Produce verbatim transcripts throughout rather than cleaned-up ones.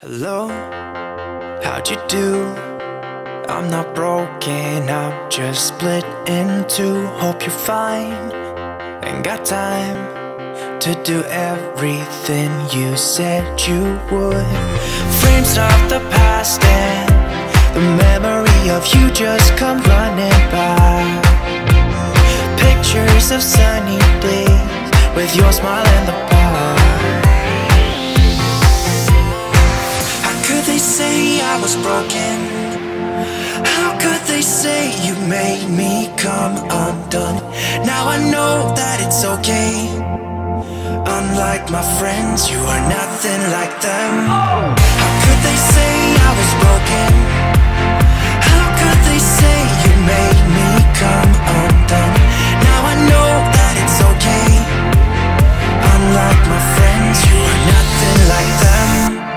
Hello, how'd you do? I'm not broken, I'm just split in two. Hope you're fine, ain't got time to do everything you said you would. Frames of the past and the memory of you just come running by. Pictures of sunny days with your smile in the bar. They say I was broken. How could they say you made me come undone? Now I know that it's okay. Unlike my friends, you are nothing like them. How could they say I was broken? How could they say you made me come undone? Now I know that it's okay. Unlike my friends, you are nothing like them.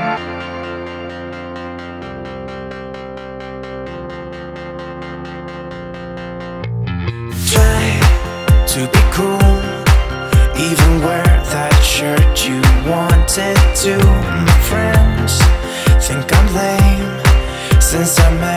To be cool, even wear that shirt you wanted to. My friends think I'm lame since I met